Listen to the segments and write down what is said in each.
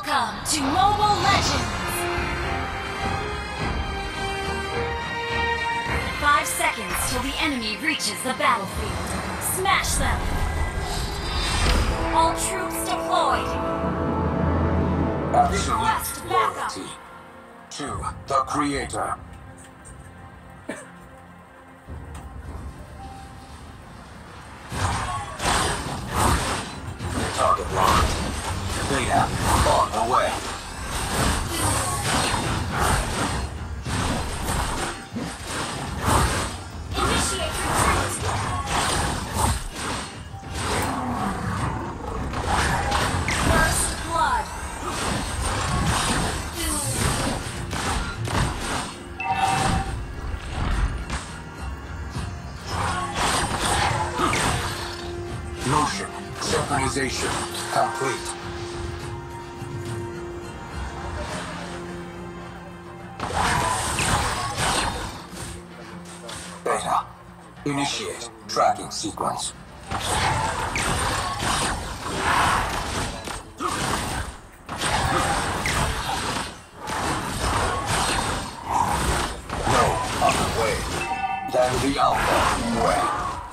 Welcome to Mobile Legends! 5 seconds till the enemy reaches the battlefield. Smash them! All troops deployed! Request Absolute backup! loyalty to the Creator. Target locked. Beta on the way. Initiate retreat! First blood! Motion synchronization complete. Beta, initiate tracking sequence. No other way than the Alpha way.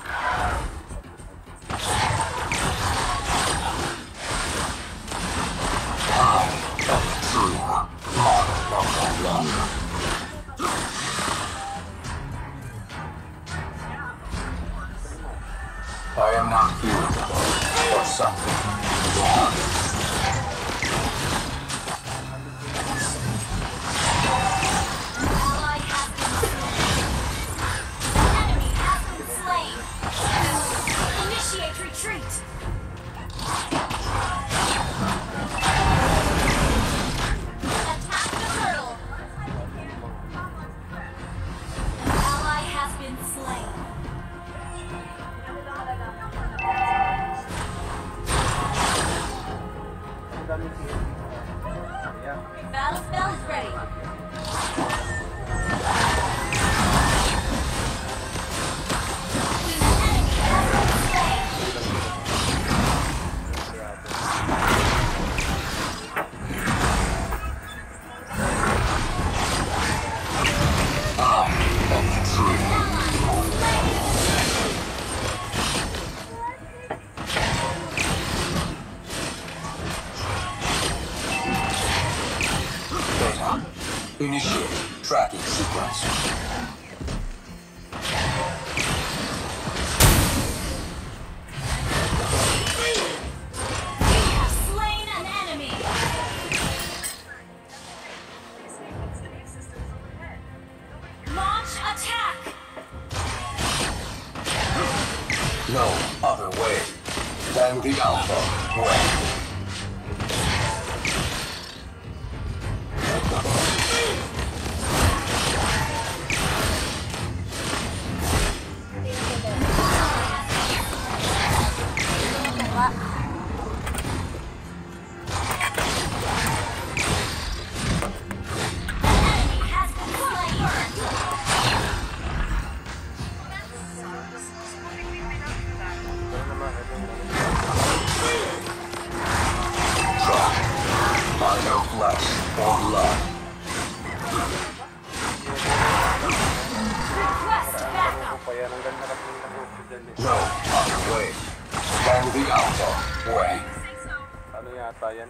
I am not here for something wrong. Ally has been slain. Enemy has been slain. Initiate retreat. Attack the turtle. Ally has been slain. Battle spell is ready. Beta, initiate tracking sequence. We have slain an enemy. Launch attack. No other way than the Alpha way. Enemy has been Track by no flesh or blood. Request backup. No other way than the Alpha way. Ano yata yan?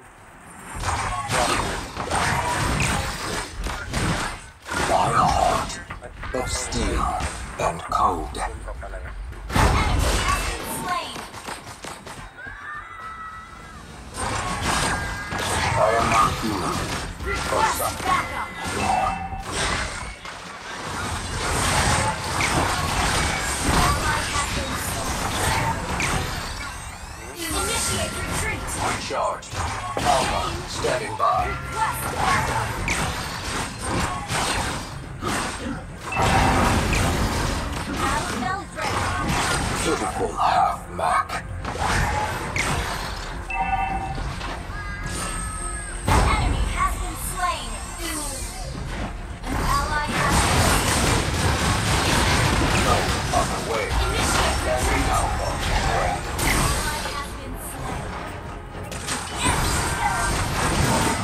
By a heart of steel and cold. Doon pa pala yan. Enemy has been slain. I am not here for Request something backup. wrong. Ally has been slain. Initiate retreat. Charged. Alpha standing by. Request backup. Battle spell is ready. Pitiful half-Mac. Enemy has been slain. An ally has No other way Initiate than the Alpha way. ally has been slain.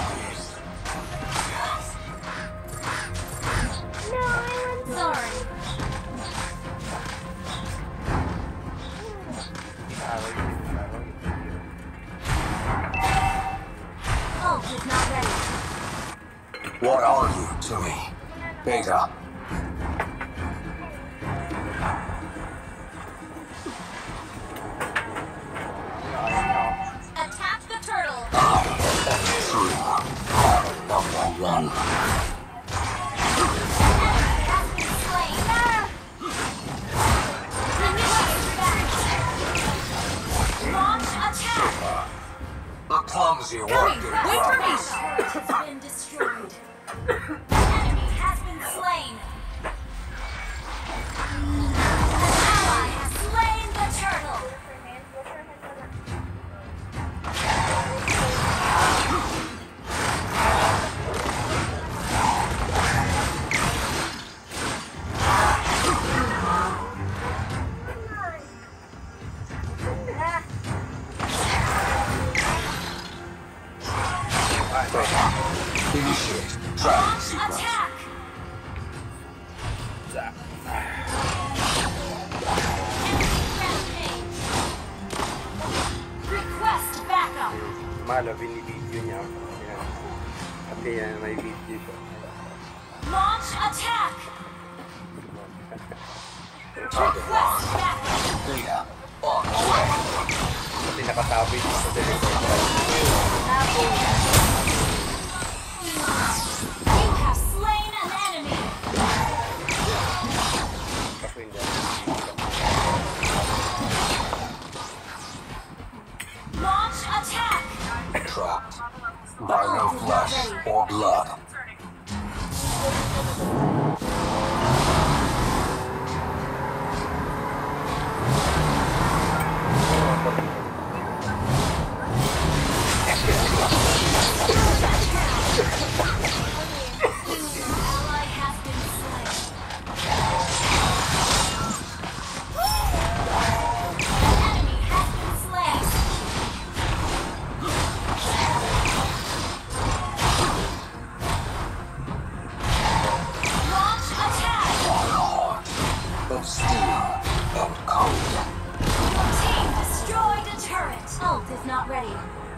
Ult is not ready. What are you to me? Beta. Attack the turtle. True. Number one. Has been slain. Launch attack. A clumsy work in Wait for me. progress. Turret has been destroyed. Enemy has been slain. An ally has slain the turtle. Initiate tracking Launch sequence. attack. Rampage. Request backup. Malo, binibidyo niya ako. Yan. Kasi yan, may video siya. Launch attack. Target Request locked. backup. Beta. On the way. Kasi nakatabi sa telephone. You have slain an enemy. Kasi hindi. Launch attack. Trapped. By no flesh or blood. Ally has been slain. Enemy has been slain. Launch attack. On a heart of steel and cold. Your team destroyed a turret. Ult is not ready.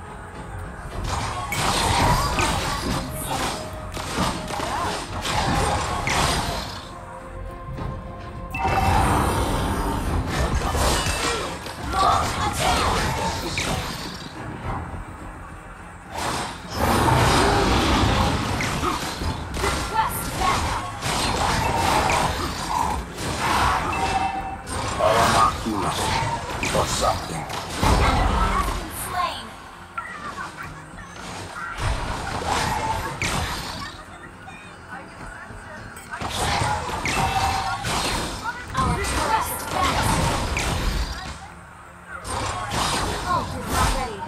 Launch attack. Request backup. I am not human. Or something. Enemy has been slain. Our turret is back. Ult is not ready.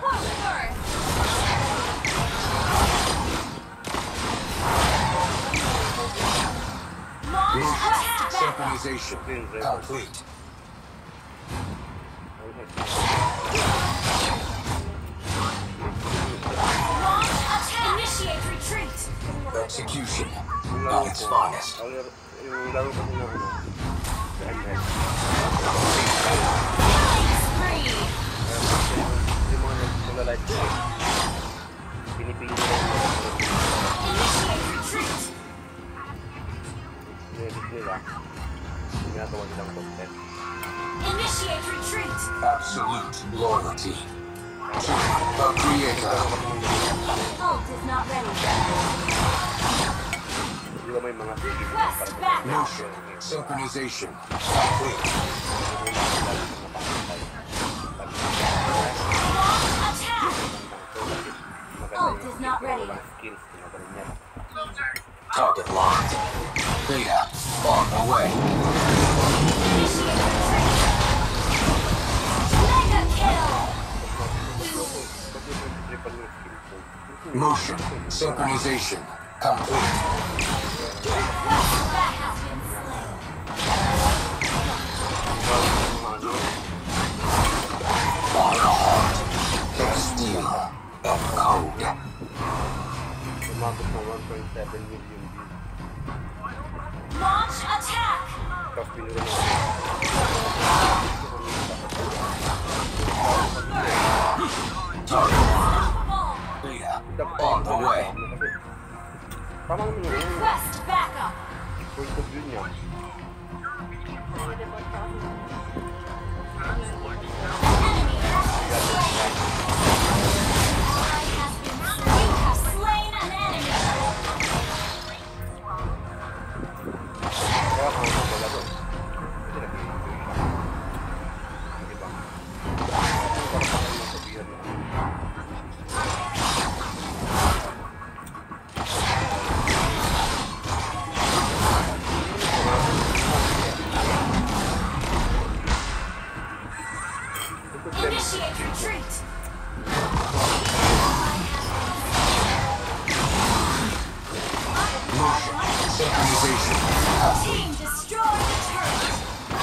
Launch attack. Synchronization complete. Launch attack. Initiate retreat. Execution at its finest. Yung laro ko na ano. Sa MS. Killing spree. Yung mga nagsulalike ko. Pinipili ko lang Initiate retreat. yung nila. Ginagawa nilang content. Initiate retreat. Absolute loyalty to the Creator. Ult is not ready. Di ba may mga sigil na Request para backup. Motion synchronization complete. Launch attack. Ult is not ready. Skills, ginagawa niya. Target locked. Beta on the way. Initiate retreat. Mega kill. Triple yung skills. Motion synchronization complete. Request that has been slain. On a heart of steel and cold. Umabot na 1.7 million views. Launch attack. Tapos pinuro na. Tama naman yun. Request backup. Point of view niya. Enemy has been slain. Ally has been slain. You have slain an enemy. Kaya kung ano pala doon. Kasi nag-i-enjoy siya. Diba? Ang parang yung sabihan mo. Initiate retreat. Synchronization. Team destroy the turret.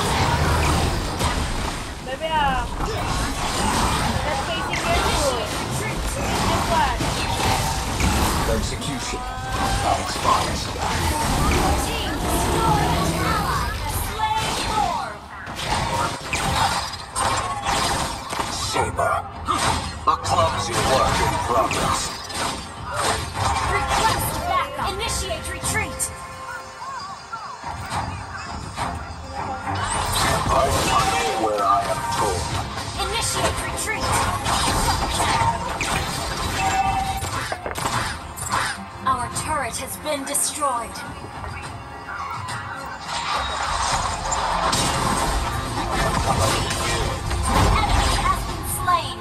Baby, that's facing your school. Retreat. This one. Execution. Expires. Team destroy an ally has slain Orb. Saber. A clumsy work in progress. Request backup. Initiate retreat. I punch where I am told. Initiate retreat. Our turret has been destroyed. Enemy has been slain.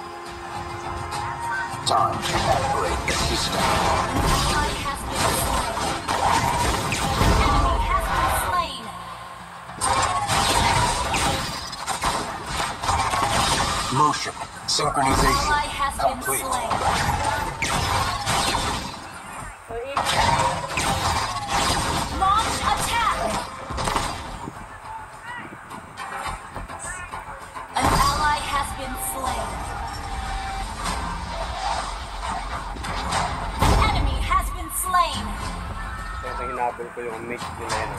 Time to upgrade the system. Ally has been slain. Enemy has been slain. Motion. Synchronization. Ally has been Complete. slain. So if Launch attack. An ally has been slain. Enemy has been slain. Kaya nang hinabol ko yung mix nila yan.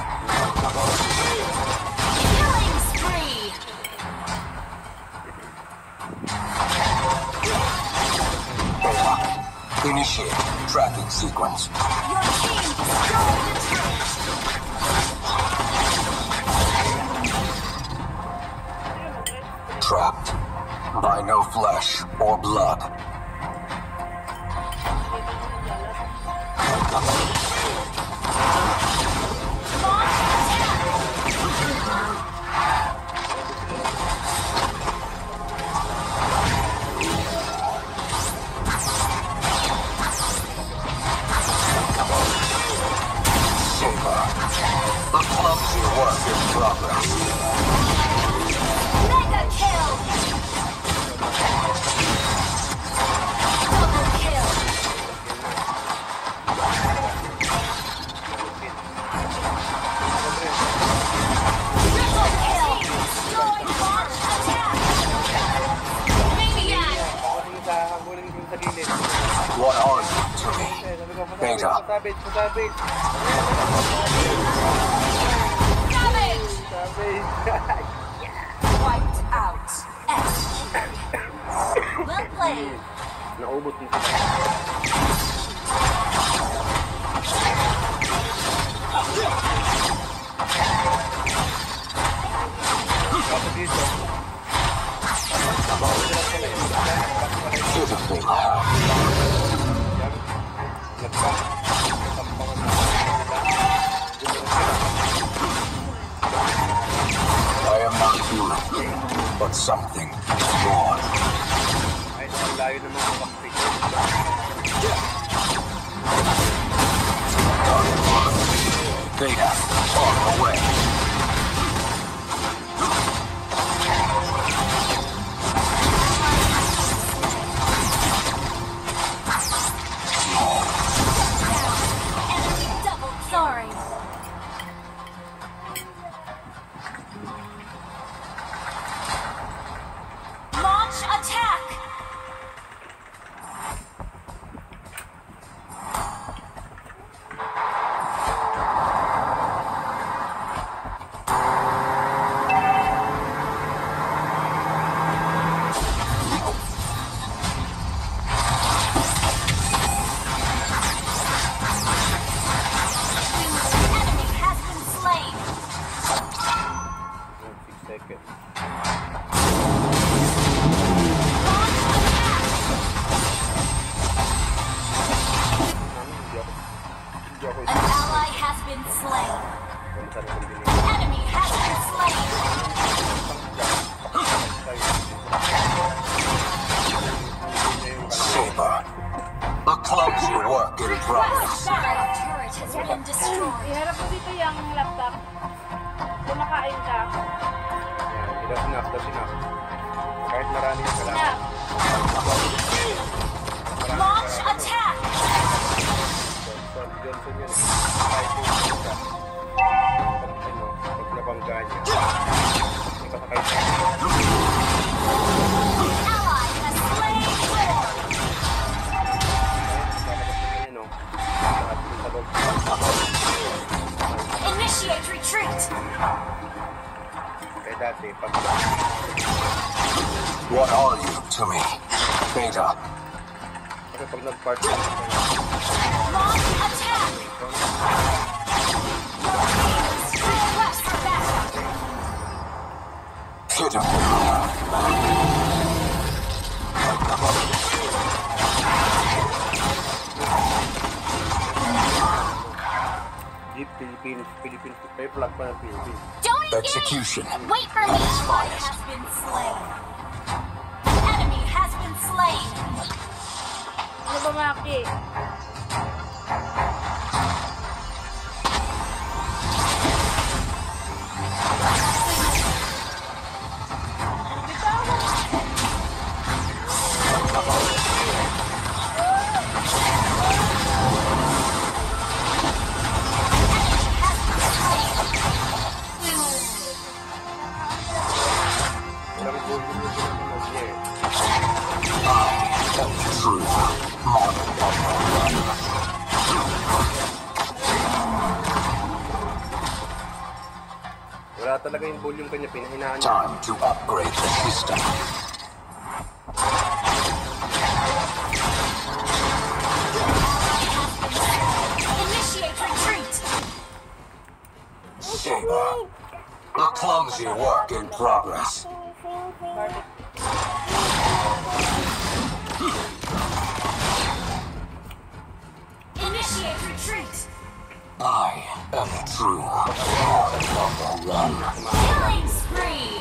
Killing spree. Initiate tracking sequence. Your team destroyed the turret. Trapped by no flesh or blood. Launch attack. Saber. A clumsy work in progress. Mega kill. Double kill. Triple kill. Destroyed launch attack. Maniac. Kunin ko sa gilid. What are you to me? Sabi ko, Beta. pasabit. Savage. Wiped out. Execute. Well played. Naubot mo sila. Kapag dito. Beautifully loud. I am not human, but something more. Ay, ang layo ng mga kapatid. Beta, on the way. Enemy double. Sorry. Launch attack. Saber. A clumsy work in progress. Our turret has been destroyed. Iharap mo dito yung laptop. Kumakain ka. Yan, ina-snap na sinap. Kahit marami yung Na. kailangan. Launch attack. Son Johnson yun. Kahit yung isa. Pag nabangga niya. May kasakay siya. Ally has slain Thor. Lalabas na yun, no? Lahat yung sa loob. Initiate retreat. Kaya dati, pag What are you to me? Beta. kasi pag nag-party, Launch attack. Request for backup. Pitiful. Jeep, Philippines, may flag pa ng Philippines. Don't engage. Execution. Wait for me. Ally has been slain. Enemy has been slain. Ano ba, Maki? Ilang goal yung pinag niya eh. True. Modern warfare. Wala talaga yung goal yung kanya, pinahinaan niya. Time to upgrade the system. Initiate retreat. Saber. A clumsy work in progress. Initiate retreat. I am true. Number one. Killing spree.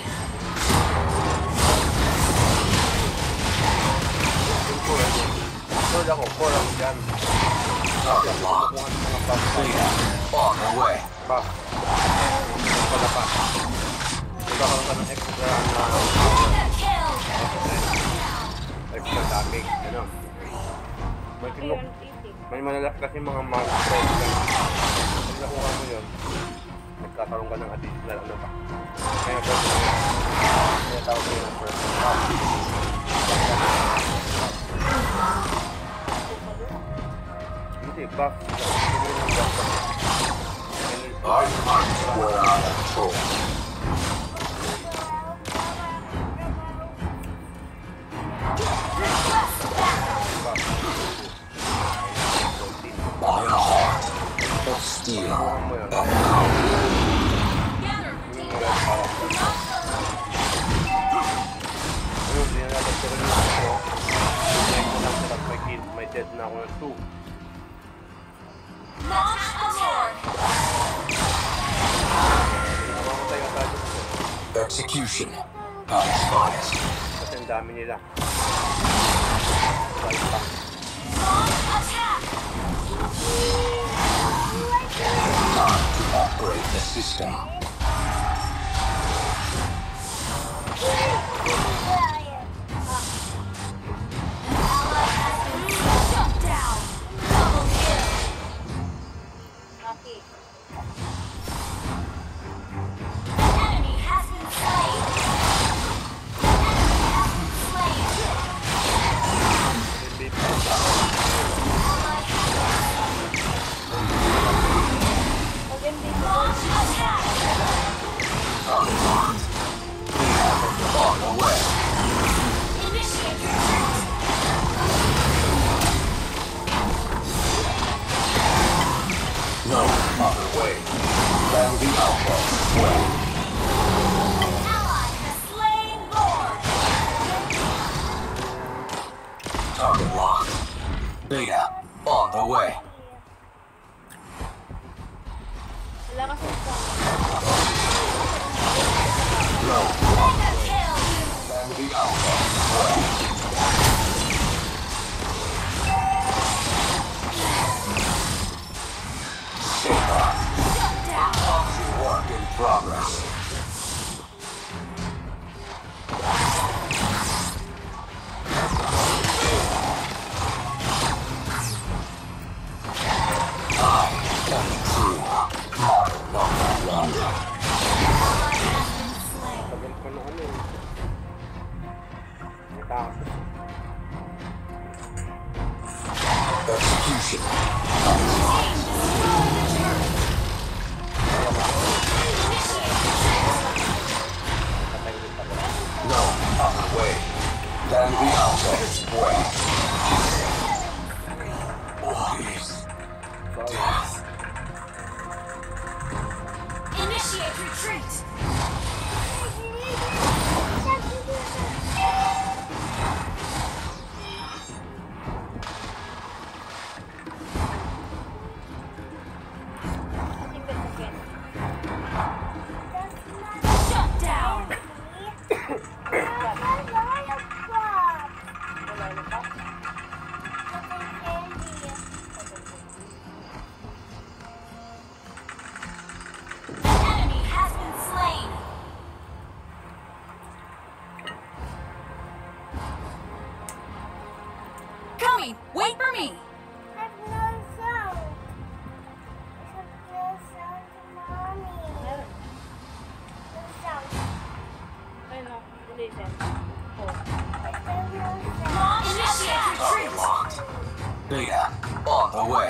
Yung core, core ako, core ako dyan. Target locked. Kung ano mga buff, Beta. On the way. buff. Wala pa. Magkakaroon ka ng extra na Mega kill. extra damage, ano. May malalak kasi mga monster dyan. Pag nakuha mo yun, nagkakaroon ka ng additional ano pa. Kaya pwede mo yun. Kaya tawag mo yung first buff. Hindi, buff. Hindi mo yung buff. I fight where I am told. By a heart of steel and power. Ayun, dinalagay ko rin yung ako. Ngayon ko lang sila may dead na ako ng 2. Launch attack. Namamatay yung target ko. Execution at its finest. Kasi ang dami nila. Right back. Launch attack. Time to upgrade the system. Ally has been shut down. Double kill. Maki. Enemy has been slain. Enemy has been slain. Hindi, Ally has Mag-MVP. launch attack. Unlocked. On the way. Initiate retreat. No other way than the Outlaws' way. An ally has slain Lord. Target locked. Beta on the way. Wala kasi sa... No Mega kill. than the Outlaws' way. Tapos, Execution. patay ulit ako. No other way than the Outer's way. Always death. Initiate retreat. Shut down. Wala na pa. An enemy has been slain. Coming. Wait for me. Meron. Ayun o. Listen. Oh. Initiate retreat. Unlocked. Beta on the way.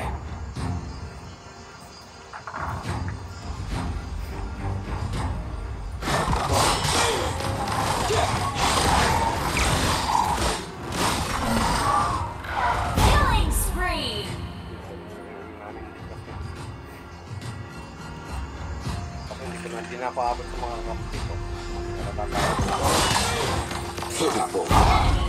Killing spree. Kasi hindi na ako abot sa mga kapatid ko. Natatawag. Pitiful. Enemy